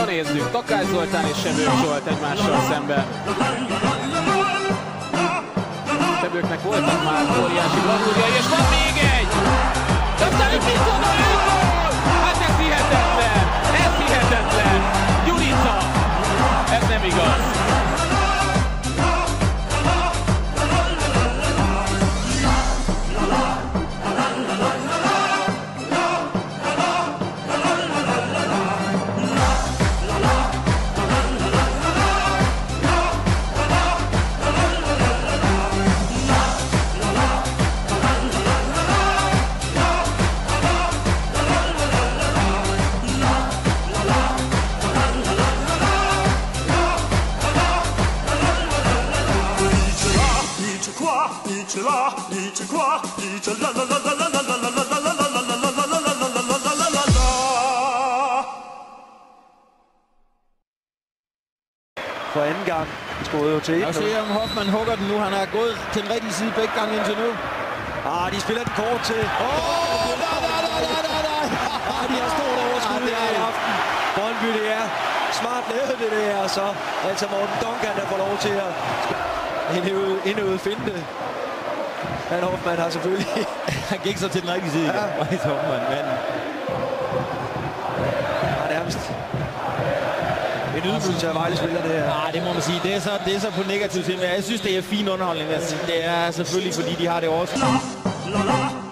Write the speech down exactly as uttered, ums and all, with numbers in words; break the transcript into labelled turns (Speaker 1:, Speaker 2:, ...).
Speaker 1: nézzük, Takács Zoltán és Sebők Zsolt egymással szemben. Sebőknek voltak már óriási bravúrjai, és van még egy! Aztán itt viszont egy gól! Hát ez hihetetlen! Ez hihetetlen! Gyurica! Ez nem igaz!
Speaker 2: For anden gang skruede jo til.
Speaker 3: Jeg ser, om Hoffmann hugger den nu. Han har gået til den rigtige side begge gange indtil nu.
Speaker 2: Ah, de spiller den kort til.
Speaker 3: Åh, oh, nej, nej, nej, nej, nej.
Speaker 2: Ah, de har stort overskud
Speaker 3: ah,
Speaker 2: her i aften. Brøndby, det er smart lavet det der, og så altså Morten Duncan, der får lov til at indøve finte. Men Hoffmann har selvfølgelig...
Speaker 3: Han gik så til den rigtige side. Ja. Right, Hoffmann, men...
Speaker 2: Ja, nærmest... En ydmygelse af Vejle-spiller, det her.
Speaker 3: Ah, det må man sige. Det er så, det er så på negativ side, men jeg synes, det er fin underholdning. Det er selvfølgelig, fordi de har det også.